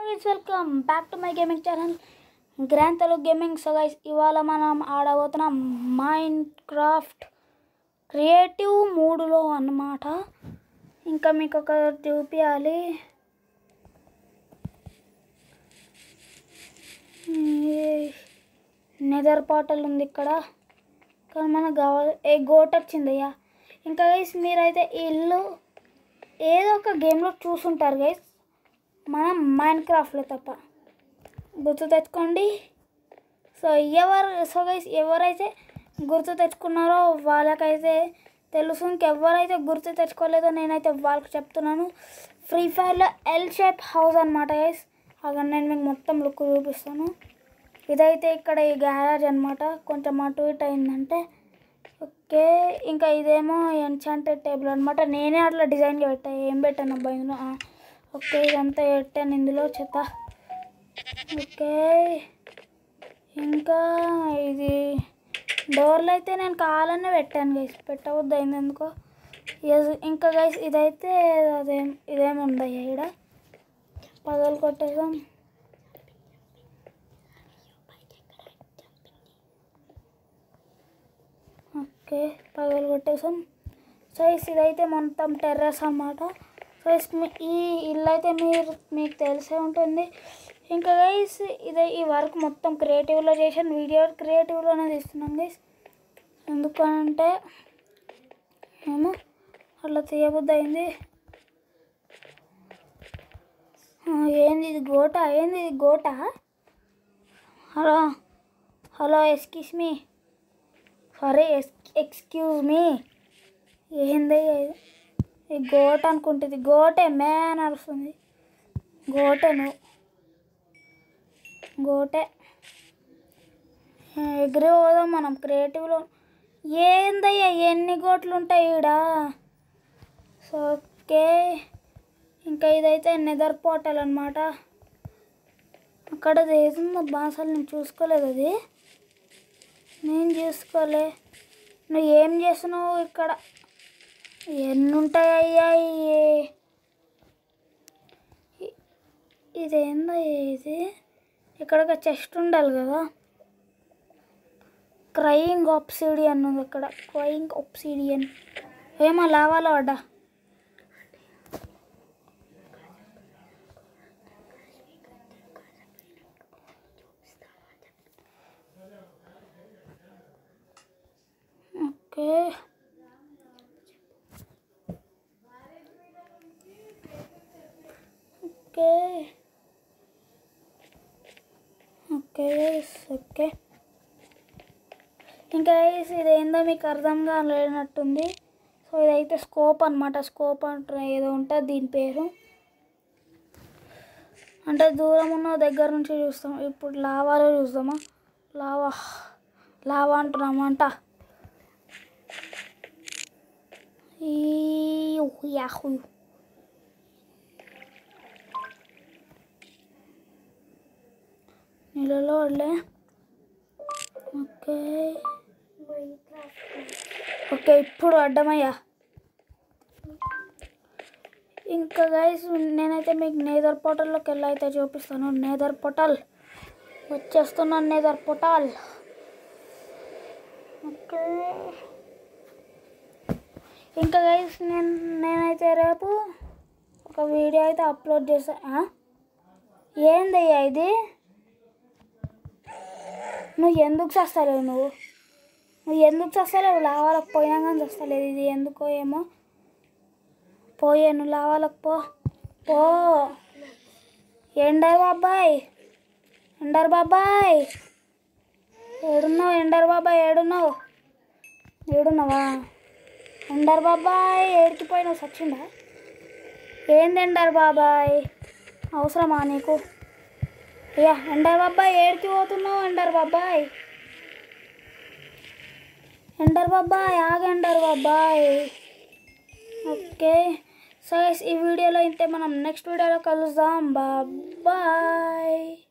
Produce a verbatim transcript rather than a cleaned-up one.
guys, welcome back to my gaming channel Grand Telugu Gaming. So guys, ఇవాళ మనం ఆడబోతున్నాం Minecraft creative మోడ్లో అన్నమాట. ఇంకా మీకు ఒక చూపించాలి. నెదర్ పోర్టల్ ఉంది ఇక్కడ, కానీ మనకు కావాలి ఏ గోట్ వచ్చిందయ్యా. ఇంకా గైస్ మీరైతే ఈ ఇల్లు ఏదో ఒక గేమ్లో చూసుంటారు గైస్, మనం మైన్క్రాఫ్ట్లో తప్ప, గుర్తు తెచ్చుకోండి. సో ఎవరు సో గైస్ ఎవరైతే గుర్తు తెచ్చుకున్నారో వాళ్ళకైతే తెలుసు, ఇంకెవరైతే గుర్తు తెచ్చుకోలేదో నేనైతే వాళ్ళకి చెప్తున్నాను. ఫ్రీ ఫైర్లో ఎల్ షేప్ హౌస్ అనమాట గైస్. అక్కడ నేను మీకు మొత్తం లుక్ చూపిస్తాను. ఇదైతే ఇక్కడ ఈ గ్యారేజ్ అనమాట, కొంచెం అటు ఇటు అయిందంటే ఓకే. ఇంకా ఇదేమో ఎన్చాంటెడ్ టేబుల్ అనమాట, నేనే అట్లా డిజైన్గా పెట్టాను. ఏం పెట్టాను అబ్బా ఇందులో? ఓకే, ఇదంతా పెట్టాను ఇందులో చెత్త. ఓకే, ఇంకా ఇది డోర్లు అయితే నేను కావాలనే పెట్టాను గైస్, పెట్టవద్దు అయింది ఎందుకో. ఇంకా గైస్ ఇదైతే అదేం ఇదేమి ఉండయ్యా ఇక్కడ, పగలు కొట్టేసాం. ఓకే, పగలు కొట్టేసాం. సో ఇదైతే మొత్తం టెర్రస్ అన్నమాట. సో ఈ ఇల్లు అయితే మీరు మీకు తెలిసే ఉంటుంది. ఇంకా గైస్ ఇదే ఈ వర్క్ మొత్తం క్రియేటివ్లో చేసాను, వీడియో క్రియేటివ్లోనే తీస్తున్నాం గైస్. ఎందుకంటే ఏమో అట్లా తీయబుద్ధి అయింది. ఏంది ఇది గోట? ఏంది ఇది గోట? Hello hello excuse me, sorry excuse me, ఏంది ఈ గోట అనుకుంటుంది? గోటే మే అని అరుస్తుంది. గోటే నువ్వు గోటే. ఎగిరి పోదాం మనం క్రియేటివ్లో. ఏందయ్యా ఎన్ని గోట్లు ఉంటాయి ఈడ? సో ఓకే, ఇంకా ఇదైతే నెదర్ పోర్టల్ అనమాట. అక్కడ ఏదో బాసలు నేను చూసుకోలేదు, అది నేను చూసుకోలే. నువ్వు ఏం చేస్తున్నావు ఇక్కడ? ఎన్ని ఉంటాయ్యా? ఇదేందయ్యా ఇది? ఇక్కడ ఒక చెస్ట్ ఉండాలి కదా. క్రయింగ్ ఆబ్సిడియన్ ఉంది ఇక్కడ, క్రయింగ్ ఆబ్సిడియన్. ఏమో లావాలో అడ్డా. Okay, okay okay okay. ఇంకా ఇదేందో మీకు అర్థంగా లేనట్టుంది. సో ఇదైతే స్కోప్ అనమాట. స్కోప్ అంటే ఏదో ఉంటుంది దీని పేరు, అంటే దూరం ఉన్న దగ్గర నుంచి చూస్తాం. ఇప్పుడు లావాలో చూద్దామా? లావా లావా అంటున్నామంట. ఈ యాహూ నీళ్ళలో వడలే. ఓకే ఓకే, ఇప్పుడు అడ్డమయ్యా. ఇంకా గైస్ నేనైతే మీకు నేదర్ పోర్టల్లోకి వెళ్ళి అయితే చూపిస్తాను. నేదర్ పోర్టల్ వచ్చేస్తున్నాను, నేదర్ పోర్టల్. ఓకే, ఇంకా గైస్ నేను నేనైతే రేపు ఒక వీడియో అయితే అప్లోడ్ చేస్తాను. ఏందయ్యా ఇది? నువ్వు ఎందుకు చేస్తలేవు? నువ్వు నువ్వు ఎందుకు చేస్తలేవు? లావాలకు పోయినా కానీ చేస్తలేదు. ఇది ఎందుకో ఏమో. పోయే నువ్వు లావాలకు పో పో. ఎండర్ బాబాయ్, ఎండర్ బాబాయ్ ఏడున్నావు? ఎండర్ బాబాయ్ ఏడున్నావు? ఏడున్నావా ఎండర్ బాబాయ్? ఏడికిపోయినావు? సచ్చిండా? ఏంది ఎండర్ బాబాయ్, అవసరమా నీకు? అయ్యా ఎండర్ బాబాయ్ ఏడికి పోతున్నావు? ఎండర్ బాబాయ్, ఎండర్ బాబాయ్ ఆగు, ఎండర్ బాబాయ్. ఓకే, సో ఈ వీడియోలో అయితే మనం నెక్స్ట్ వీడియోలో కలుద్దాం. బాయ్.